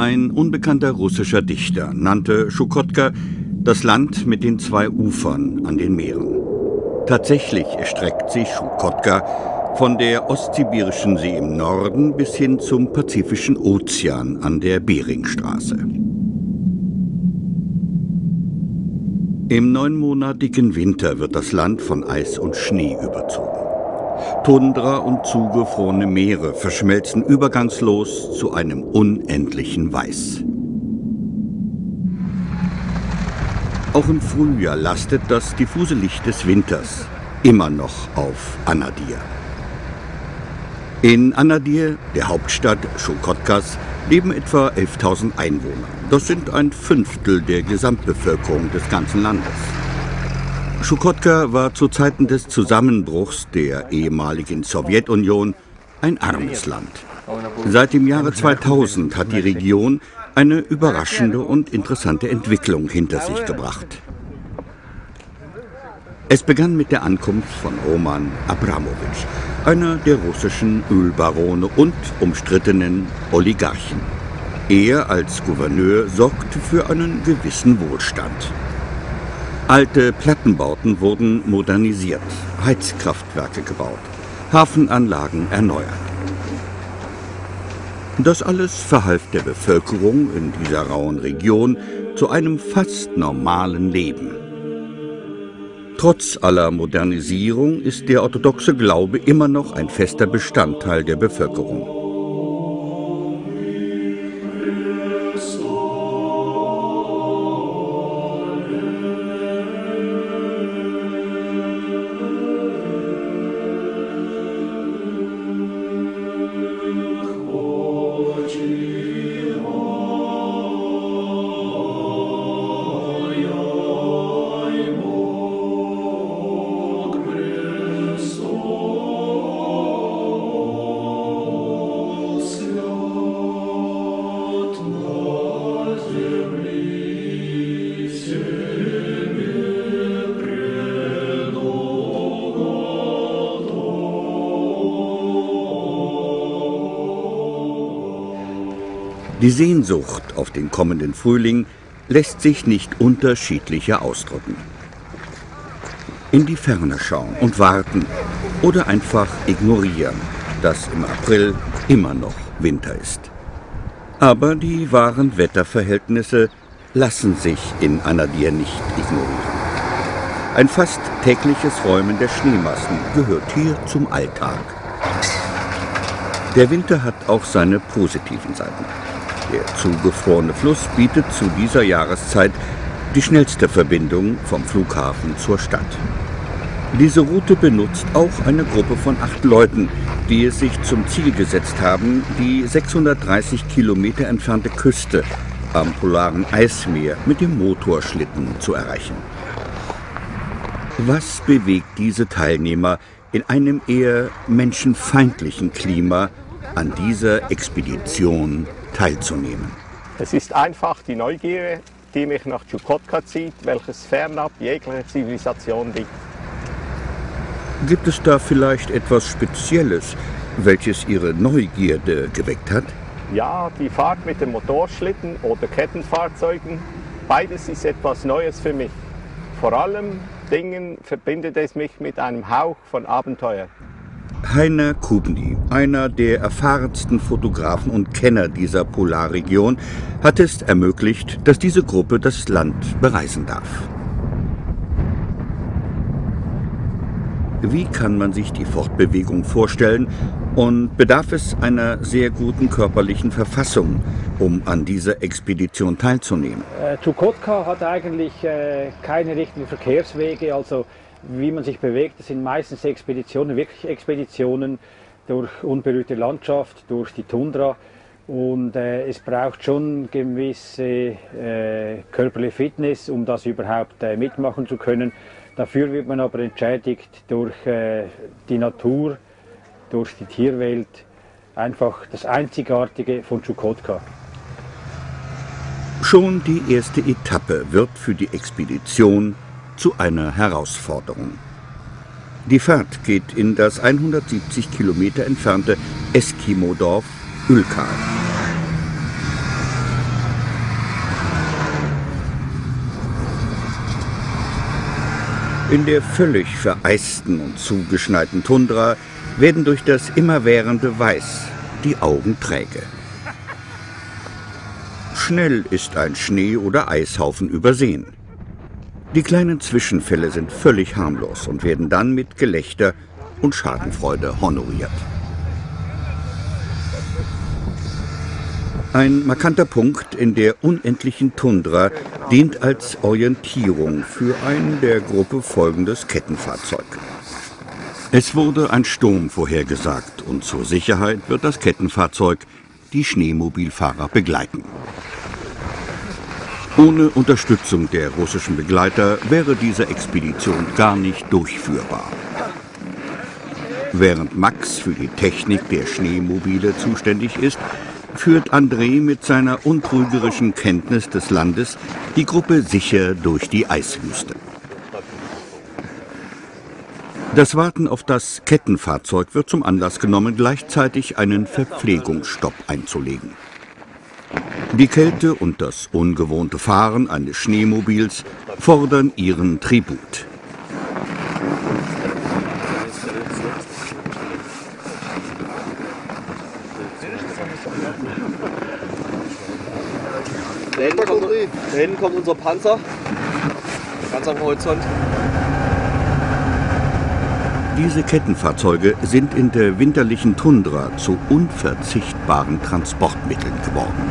Ein unbekannter russischer Dichter nannte Schukotka das Land mit den zwei Ufern an den Meeren. Tatsächlich erstreckt sich Schukotka von der Ostsibirischen See im Norden bis hin zum Pazifischen Ozean an der Beringstraße. Im 9-monatigen Winter wird das Land von Eis und Schnee überzogen. Tundra und zugefrorene Meere verschmelzen übergangslos zu einem unendlichen Weiß. Auch im Frühjahr lastet das diffuse Licht des Winters immer noch auf Anadyr. In Anadyr, der Hauptstadt Schukotkas, leben etwa 11.000 Einwohner. Das sind 1/5 der Gesamtbevölkerung des ganzen Landes. Schukotka war zu Zeiten des Zusammenbruchs der ehemaligen Sowjetunion ein armes Land. Seit dem Jahre 2000 hat die Region eine überraschende und interessante Entwicklung hinter sich gebracht. Es begann mit der Ankunft von Roman Abramowitsch, einer der russischen Ölbarone und umstrittenen Oligarchen. Er als Gouverneur sorgte für einen gewissen Wohlstand. Alte Plattenbauten wurden modernisiert, Heizkraftwerke gebaut, Hafenanlagen erneuert. Das alles verhalf der Bevölkerung in dieser rauen Region zu einem fast normalen Leben. Trotz aller Modernisierung ist der orthodoxe Glaube immer noch ein fester Bestandteil der Bevölkerung. Die Sehnsucht auf den kommenden Frühling lässt sich nicht unterschiedlicher ausdrücken. In die Ferne schauen und warten oder einfach ignorieren, dass im April immer noch Winter ist. Aber die wahren Wetterverhältnisse lassen sich in Anadyr nicht ignorieren. Ein fast tägliches Räumen der Schneemassen gehört hier zum Alltag. Der Winter hat auch seine positiven Seiten. Der zugefrorene Fluss bietet zu dieser Jahreszeit die schnellste Verbindung vom Flughafen zur Stadt. Diese Route benutzt auch eine Gruppe von 8 Leuten, die es sich zum Ziel gesetzt haben, die 630 Kilometer entfernte Küste am polaren Eismeer mit dem Motorschlitten zu erreichen. Was bewegt diese Teilnehmer in einem eher menschenfeindlichen Klima an dieser Expedition teilzunehmen? Es ist einfach die Neugier, die mich nach Schukotka zieht, welches fernab jeglicher Zivilisation liegt. Gibt es da vielleicht etwas Spezielles, welches Ihre Neugierde geweckt hat? Ja, die Fahrt mit dem Motorschlitten oder Kettenfahrzeugen, beides ist etwas Neues für mich. Vor allem Dingen verbindet es mich mit einem Hauch von Abenteuer. Heiner Kubny, einer der erfahrensten Fotografen und Kenner dieser Polarregion, hat es ermöglicht, dass diese Gruppe das Land bereisen darf. Wie kann man sich die Fortbewegung vorstellen und bedarf es einer sehr guten körperlichen Verfassung, um an dieser Expedition teilzunehmen? Schukotka hat eigentlich keine richtigen Verkehrswege, also wie man sich bewegt. Das sind meistens Expeditionen, wirklich Expeditionen durch unberührte Landschaft, durch die Tundra. Und es braucht schon gewisse körperliche Fitness, um das überhaupt mitmachen zu können. Dafür wird man aber entschädigt durch die Natur, durch die Tierwelt, einfach das Einzigartige von Schukotka. Schon die erste Etappe wird für die Expedition zu einer Herausforderung. Die Fahrt geht in das 170 Kilometer entfernte Eskimo-Dorf Ülkar. In der völlig vereisten und zugeschneiten Tundra werden durch das immerwährende Weiß die Augen träge. Schnell ist ein Schnee- oder Eishaufen übersehen. Die kleinen Zwischenfälle sind völlig harmlos und werden dann mit Gelächter und Schadenfreude honoriert. Ein markanter Punkt in der unendlichen Tundra dient als Orientierung für ein der Gruppe folgendes Kettenfahrzeug. Es wurde ein Sturm vorhergesagt und zur Sicherheit wird das Kettenfahrzeug die Schneemobilfahrer begleiten. Ohne Unterstützung der russischen Begleiter wäre diese Expedition gar nicht durchführbar. Während Max für die Technik der Schneemobile zuständig ist, führt André mit seiner untrügerischen Kenntnis des Landes die Gruppe sicher durch die Eiswüste. Das Warten auf das Kettenfahrzeug wird zum Anlass genommen, gleichzeitig einen Verpflegungsstopp einzulegen. Die Kälte und das ungewohnte Fahren eines Schneemobils fordern ihren Tribut. Da hinten kommt unser Panzer, ganz am Horizont. Diese Kettenfahrzeuge sind in der winterlichen Tundra zu unverzichtbaren Transportmitteln geworden.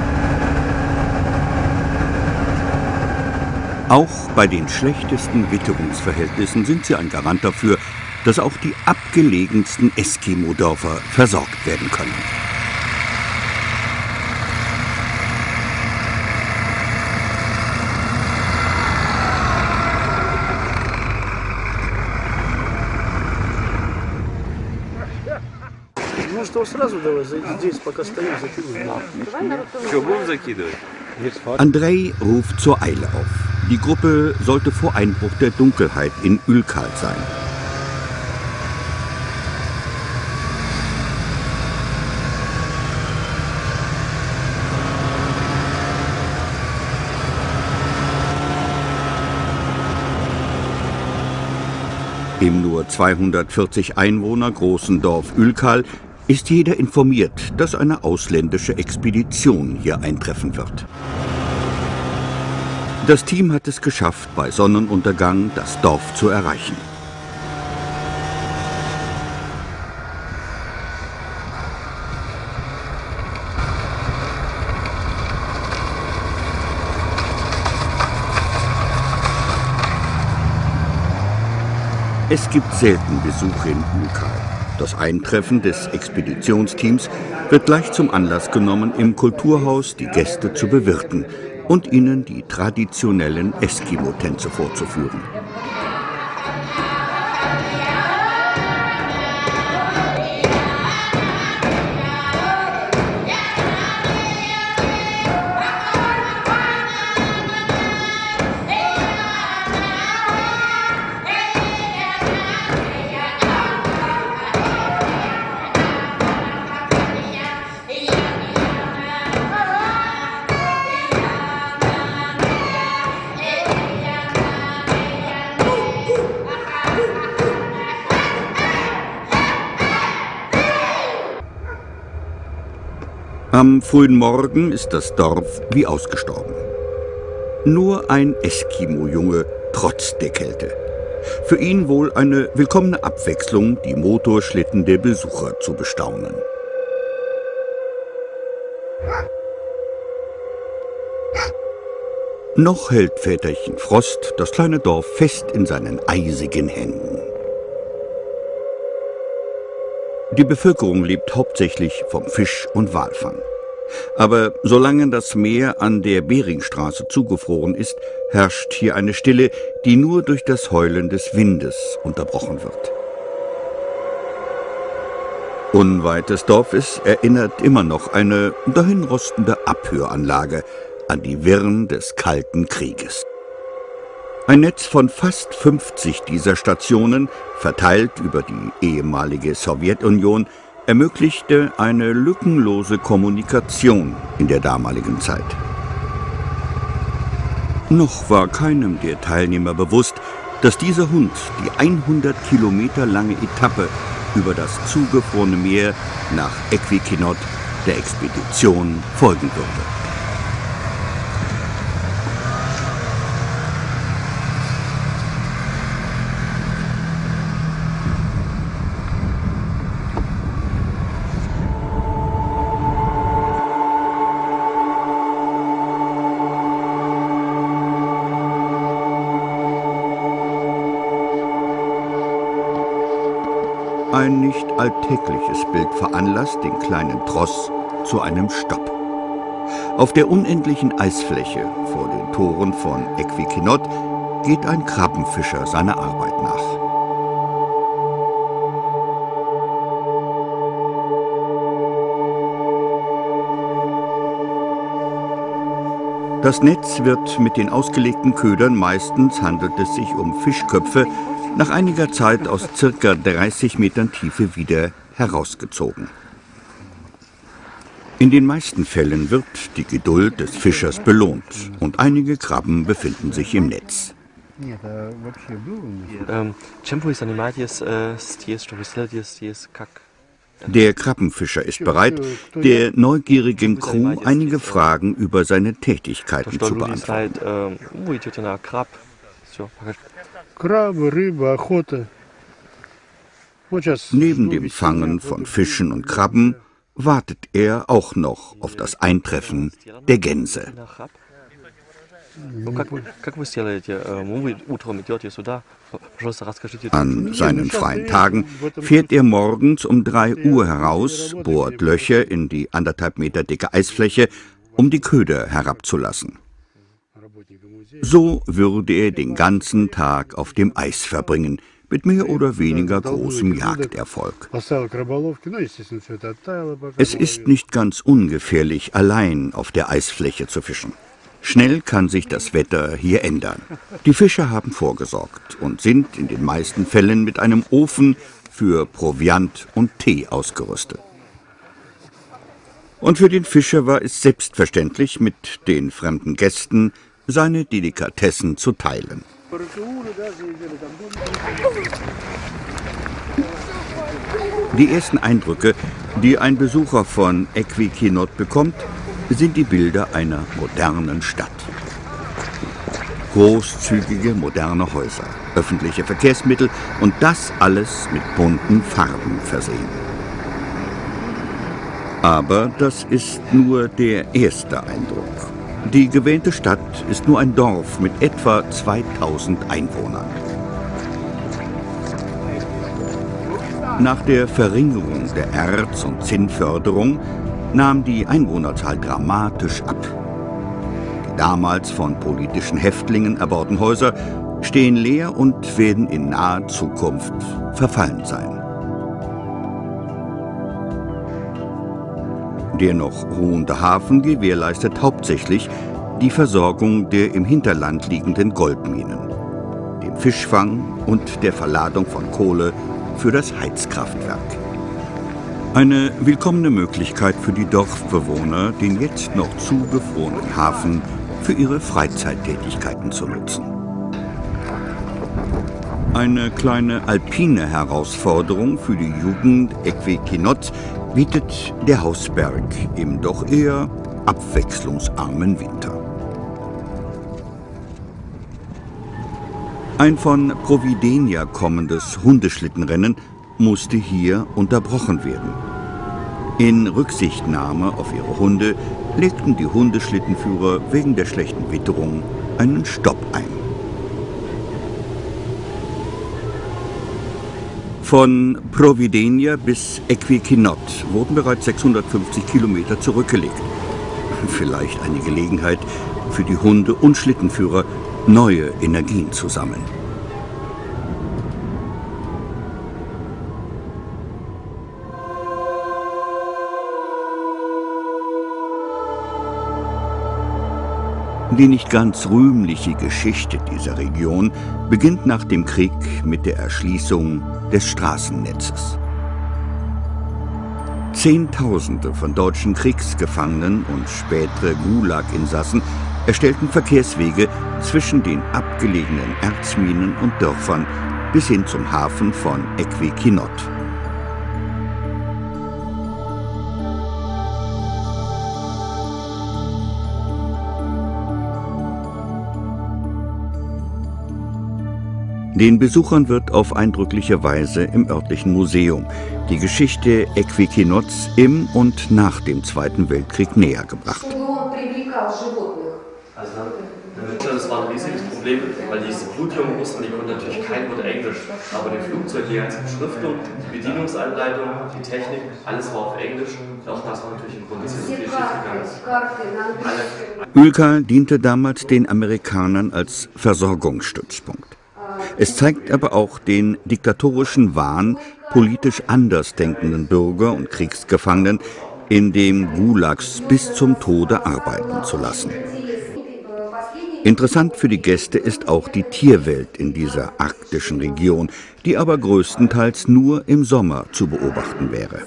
Auch bei den schlechtesten Witterungsverhältnissen sind sie ein Garant dafür, dass auch die abgelegensten Eskimo-Dörfer versorgt werden können. Andrei ruft zur Eile auf. Die Gruppe sollte vor Einbruch der Dunkelheit in Ülkal sein. Im nur 240 Einwohner großen Dorf Ülkal ist jeder informiert, dass eine ausländische Expedition hier eintreffen wird. Das Team hat es geschafft, bei Sonnenuntergang das Dorf zu erreichen. Es gibt selten Besuche in Ülkal. Das Eintreffen des Expeditionsteams wird gleich zum Anlass genommen, im Kulturhaus die Gäste zu bewirten und ihnen die traditionellen Eskimo-Tänze vorzuführen. Am frühen Morgen ist das Dorf wie ausgestorben. Nur ein Eskimo-Junge trotz der Kälte. Für ihn wohl eine willkommene Abwechslung, die Motorschlitten der Besucher zu bestaunen. Noch hält Väterchen Frost das kleine Dorf fest in seinen eisigen Händen. Die Bevölkerung lebt hauptsächlich vom Fisch- und Walfang. Aber solange das Meer an der Beringstraße zugefroren ist, herrscht hier eine Stille, die nur durch das Heulen des Windes unterbrochen wird. Unweit des Dorfes erinnert immer noch eine dahinrostende Abhöranlage an die Wirren des Kalten Krieges. Ein Netz von fast 50 dieser Stationen, verteilt über die ehemalige Sowjetunion, ermöglichte eine lückenlose Kommunikation in der damaligen Zeit. Noch war keinem der Teilnehmer bewusst, dass dieser Hund die 100 Kilometer lange Etappe über das zugefrorene Meer nach Equikinot der Expedition folgen würde. Ein nicht alltägliches Bild veranlasst den kleinen Tross zu einem Stopp. Auf der unendlichen Eisfläche vor den Toren von Equikinot geht ein Krabbenfischer seiner Arbeit nach. Das Netz wird mit den ausgelegten Ködern, meistens handelt es sich um Fischköpfe, nach einiger Zeit aus ca. 30 Metern Tiefe wieder herausgezogen. In den meisten Fällen wird die Geduld des Fischers belohnt und einige Krabben befinden sich im Netz. Der Krabbenfischer ist bereit, der neugierigen Crew einige Fragen über seine Tätigkeiten zu beantworten. Neben dem Fangen von Fischen und Krabben wartet er auch noch auf das Eintreffen der Gänse. An seinen freien Tagen fährt er morgens um 3 Uhr heraus, bohrt Löcher in die 1,5 Meter dicke Eisfläche, um die Köder herabzulassen. So würde er den ganzen Tag auf dem Eis verbringen, mit mehr oder weniger großem Jagderfolg. Es ist nicht ganz ungefährlich, allein auf der Eisfläche zu fischen. Schnell kann sich das Wetter hier ändern. Die Fischer haben vorgesorgt und sind in den meisten Fällen mit einem Ofen für Proviant und Tee ausgerüstet. Und für den Fischer war es selbstverständlich, mit den fremden Gästen seine Delikatessen zu teilen. Die ersten Eindrücke, die ein Besucher von Equikinot bekommt, sind die Bilder einer modernen Stadt. Großzügige, moderne Häuser, öffentliche Verkehrsmittel und das alles mit bunten Farben versehen. Aber das ist nur der erste Eindruck. Die gewähnte Stadt ist nur ein Dorf mit etwa 2000 Einwohnern. Nach der Verringerung der Erz- und Zinnförderung nahm die Einwohnerzahl dramatisch ab. Die damals von politischen Häftlingen erbauten Häuser stehen leer und werden in naher Zukunft verfallen sein. Der noch ruhende Hafen gewährleistet hauptsächlich die Versorgung der im Hinterland liegenden Goldminen, dem Fischfang und der Verladung von Kohle für das Heizkraftwerk. Eine willkommene Möglichkeit für die Dorfbewohner, den jetzt noch zugefrorenen Hafen für ihre Freizeittätigkeiten zu nutzen. Eine kleine alpine Herausforderung für die Jugend Equikinot bietet der Hausberg im doch eher abwechslungsarmen Winter. Ein von Providenia kommendes Hundeschlittenrennen musste hier unterbrochen werden. In Rücksichtnahme auf ihre Hunde legten die Hundeschlittenführer wegen der schlechten Witterung einen Stopp ein. Von Providenia bis Equikinot wurden bereits 650 Kilometer zurückgelegt. Vielleicht eine Gelegenheit für die Hunde- und Schlittenführer, neue Energien zu sammeln. Die nicht ganz rühmliche Geschichte dieser Region beginnt nach dem Krieg mit der Erschließung des Straßennetzes. Zehntausende von deutschen Kriegsgefangenen und spätere Gulag-Insassen erstellten Verkehrswege zwischen den abgelegenen Erzminen und Dörfern bis hin zum Hafen von Equiquinot. Den Besuchern wird auf eindrückliche Weise im örtlichen Museum die Geschichte Equiquinots im und nach dem Zweiten Weltkrieg näher gebracht. Das war ein riesiges Problem, weil diese blutjungen Russen, die konnten natürlich kein Wort Englisch, aber die Flugzeuge, die ganze Beschriftung, die Bedienungsanleitung, die Technik, alles war auf Englisch. Auch das war natürlich ein Grund, dass hier so viel schief gegangen ist. Ülkal diente damals den Amerikanern als Versorgungsstützpunkt. Es zeigt aber auch den diktatorischen Wahn politisch andersdenkenden Bürger und Kriegsgefangenen, in dem Gulags bis zum Tode arbeiten zu lassen. Interessant für die Gäste ist auch die Tierwelt in dieser arktischen Region, die aber größtenteils nur im Sommer zu beobachten wäre.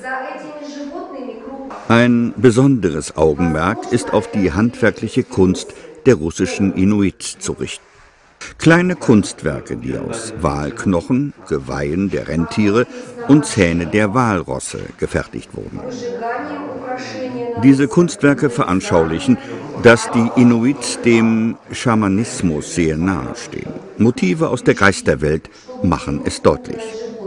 Ein besonderes Augenmerk ist auf die handwerkliche Kunst der russischen Inuit zu richten. Kleine Kunstwerke, die aus Walknochen, Geweihen der Rentiere und Zähne der Walrosse gefertigt wurden. Diese Kunstwerke veranschaulichen, dass die Inuit dem Schamanismus sehr nahe stehen. Motive aus der Geisterwelt machen es deutlich.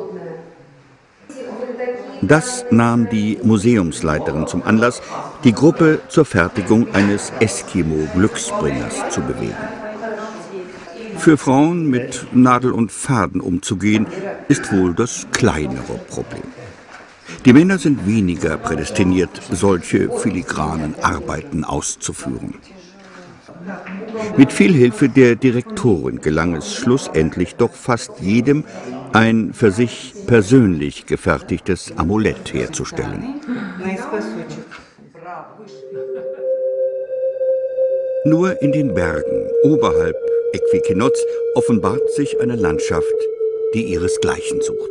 Das nahm die Museumsleiterin zum Anlass, die Gruppe zur Fertigung eines Eskimo-Glücksbringers zu bewegen. Für Frauen mit Nadel und Faden umzugehen, ist wohl das kleinere Problem. Die Männer sind weniger prädestiniert, solche filigranen Arbeiten auszuführen. Mit viel Hilfe der Direktorin gelang es schlussendlich doch fast jedem, ein für sich persönlich gefertigtes Amulett herzustellen. Nur in den Bergen oberhalb Equiquinots offenbart sich eine Landschaft, die ihresgleichen sucht.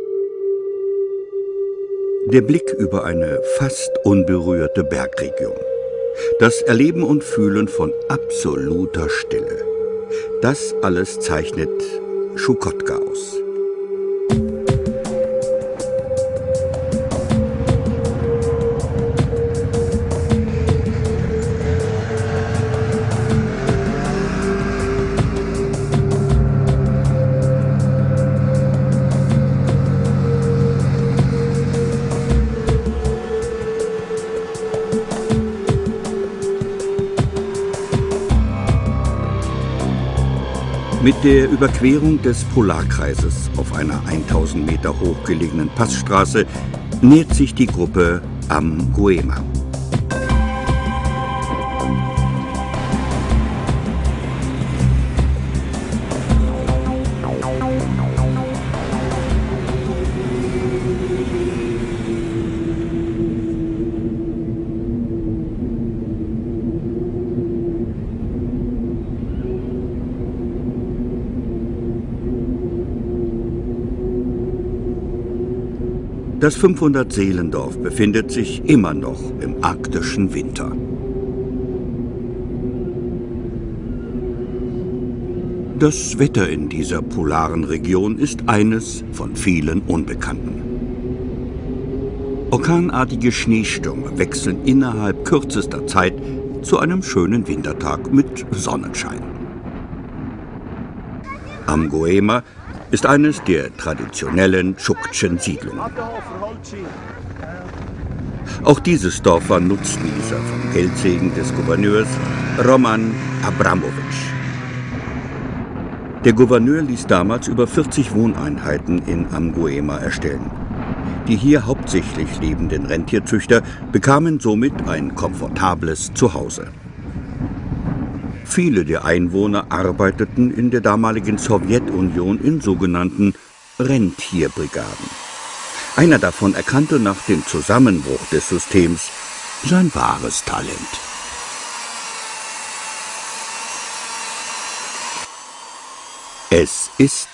Der Blick über eine fast unberührte Bergregion. Das Erleben und Fühlen von absoluter Stille. Das alles zeichnet Schukotka aus. Mit der Überquerung des Polarkreises auf einer 1000 Meter hoch gelegenen Passstraße nähert sich die Gruppe am Guema. Das 500-Seelendorf befindet sich immer noch im arktischen Winter. Das Wetter in dieser polaren Region ist eines von vielen Unbekannten. Orkanartige Schneestürme wechseln innerhalb kürzester Zeit zu einem schönen Wintertag mit Sonnenschein. Am Guema ist eines der traditionellen tschuktschen Siedlungen. Auch dieses Dorf war Nutznießer vom Geldsegen des Gouverneurs Roman Abramowitsch. Der Gouverneur ließ damals über 40 Wohneinheiten in Am Guema erstellen. Die hier hauptsächlich lebenden Rentierzüchter bekamen somit ein komfortables Zuhause. Viele der Einwohner arbeiteten in der damaligen Sowjetunion in sogenannten Rentierbrigaden. Einer davon erkannte nach dem Zusammenbruch des Systems sein wahres Talent. Es ist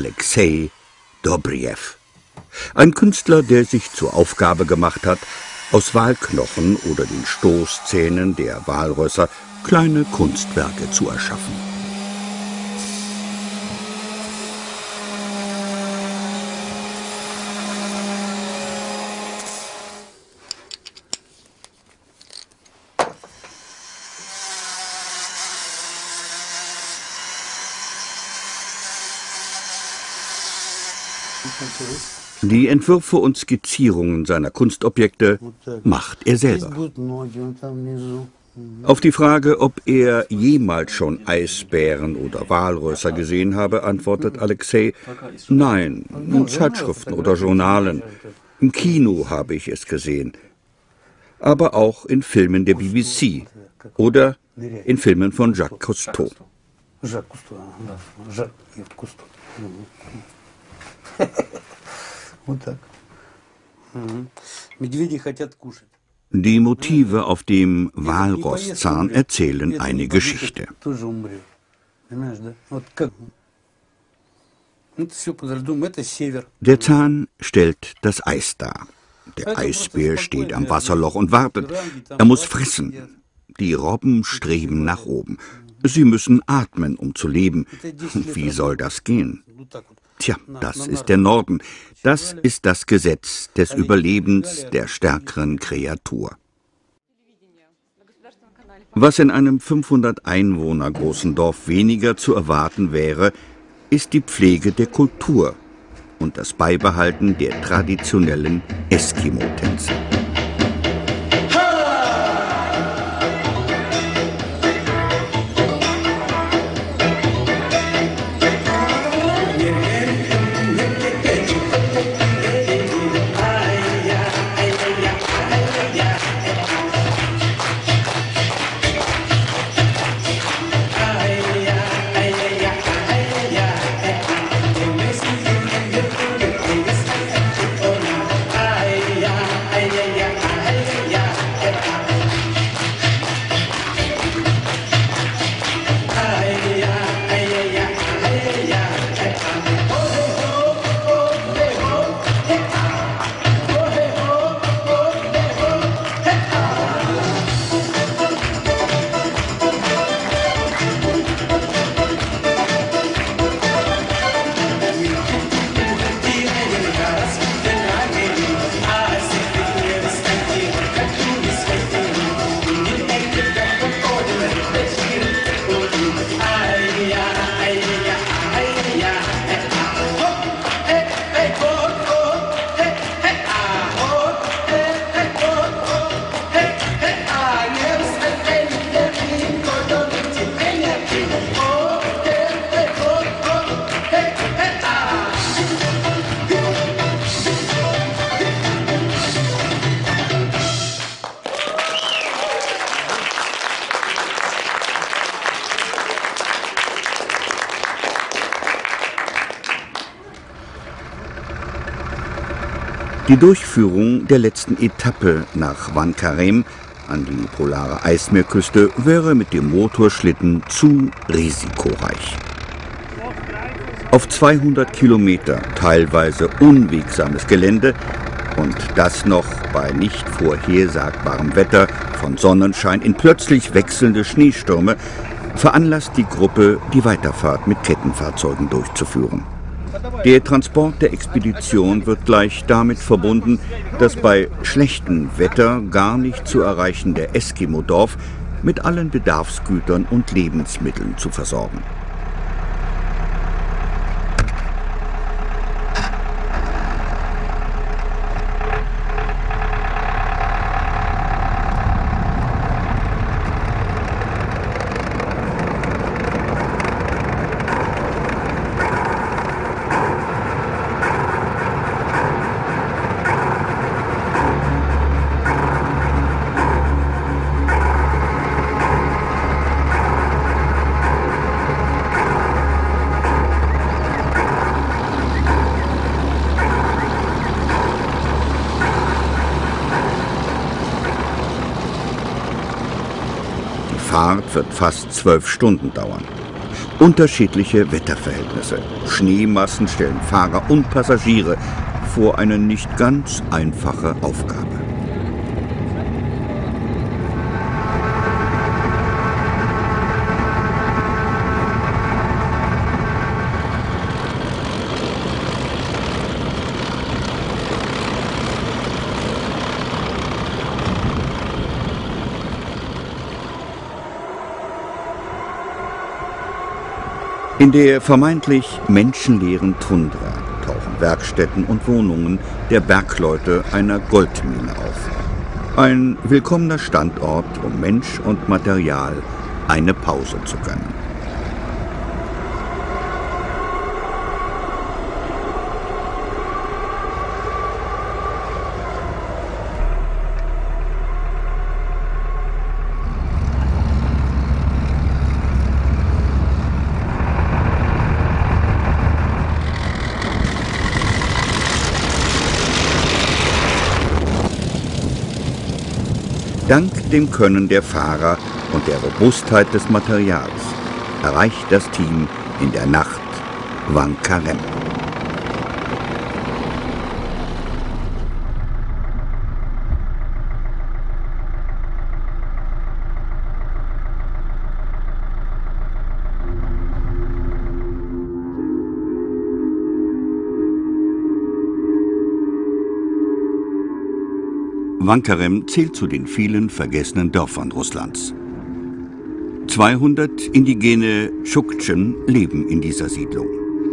Alexei Dobriev, ein Künstler, der sich zur Aufgabe gemacht hat, aus Walknochen oder den Stoßzähnen der Walrösser kleine Kunstwerke zu erschaffen. Die Entwürfe und Skizzierungen seiner Kunstobjekte macht er selber. Auf die Frage, ob er jemals schon Eisbären oder Walrösser gesehen habe, antwortet Alexei: Nein, in Zeitschriften oder Journalen. Im Kino habe ich es gesehen. Aber auch in Filmen der BBC oder in Filmen von Jacques Cousteau. Die Motive auf dem Walrosszahn erzählen eine Geschichte. Der Zahn stellt das Eis dar. Der Eisbär steht am Wasserloch und wartet. Er muss fressen. Die Robben streben nach oben. Sie müssen atmen, um zu leben. Wie soll das gehen? Tja, das ist der Norden. Das ist das Gesetz des Überlebens der stärkeren Kreatur. Was in einem 500 Einwohner großen Dorf weniger zu erwarten wäre, ist die Pflege der Kultur und das Beibehalten der traditionellen Eskimo-Tänze. Die Durchführung der letzten Etappe nach Wankarem an die polare Eismeerküste wäre mit dem Motorschlitten zu risikoreich. Auf 200 Kilometer teilweise unwegsames Gelände und das noch bei nicht vorhersagbarem Wetter von Sonnenschein in plötzlich wechselnde Schneestürme veranlasst die Gruppe, die Weiterfahrt mit Kettenfahrzeugen durchzuführen. Der Transport der Expedition wird gleich damit verbunden, das bei schlechtem Wetter gar nicht zu erreichende Eskimo-Dorf mit allen Bedarfsgütern und Lebensmitteln zu versorgen. Die Fahrt wird fast 12 Stunden dauern. Unterschiedliche Wetterverhältnisse, Schneemassen stellen Fahrer und Passagiere vor eine nicht ganz einfache Aufgabe. In der vermeintlich menschenleeren Tundra tauchen Werkstätten und Wohnungen der Bergleute einer Goldmine auf. Ein willkommener Standort, um Mensch und Material eine Pause zu gönnen. Dank dem Können der Fahrer und der Robustheit des Materials erreicht das Team in der Nacht Wangkarem. Wangkarem zählt zu den vielen vergessenen Dörfern Russlands. 200 indigene Tschuktschen leben in dieser Siedlung.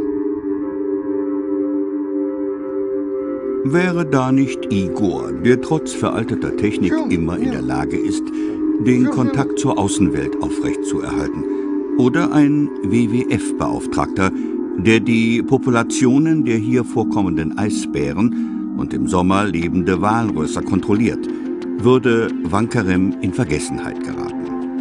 Wäre da nicht Igor, der trotz veralteter Technik immer in der Lage ist, den Kontakt zur Außenwelt aufrechtzuerhalten, oder ein WWF-Beauftragter, der die Populationen der hier vorkommenden Eisbären und im Sommer lebende Walrösser kontrolliert, würde Wangkarem in Vergessenheit geraten.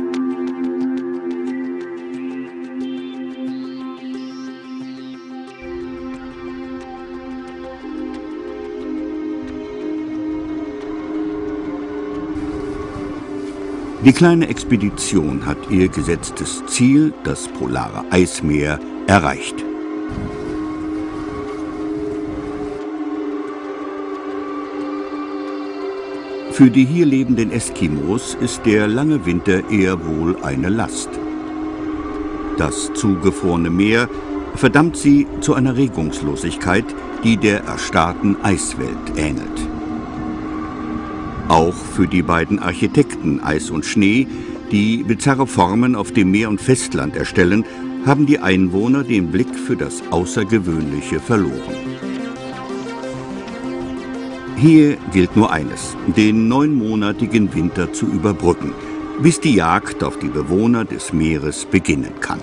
Die kleine Expedition hat ihr gesetztes Ziel, das polare Eismeer, erreicht. Für die hier lebenden Eskimos ist der lange Winter eher wohl eine Last. Das zugefrorene Meer verdammt sie zu einer Regungslosigkeit, die der erstarrten Eiswelt ähnelt. Auch für die beiden Architekten Eis und Schnee, die bizarre Formen auf dem Meer und Festland erstellen, haben die Einwohner den Blick für das Außergewöhnliche verloren. Hier gilt nur eines, den 9-monatigen Winter zu überbrücken, bis die Jagd auf die Bewohner des Meeres beginnen kann.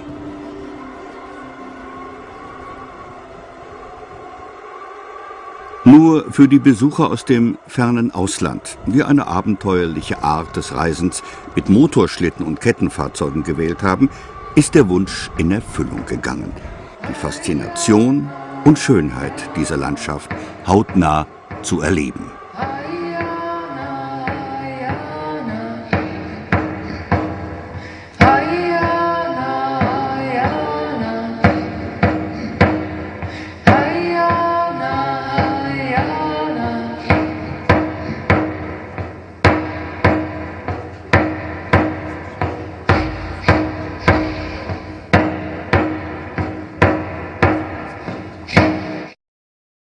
Nur für die Besucher aus dem fernen Ausland, die eine abenteuerliche Art des Reisens mit Motorschlitten und Kettenfahrzeugen gewählt haben, ist der Wunsch in Erfüllung gegangen. Die Faszination und Schönheit dieser Landschaft hautnah zu erleben.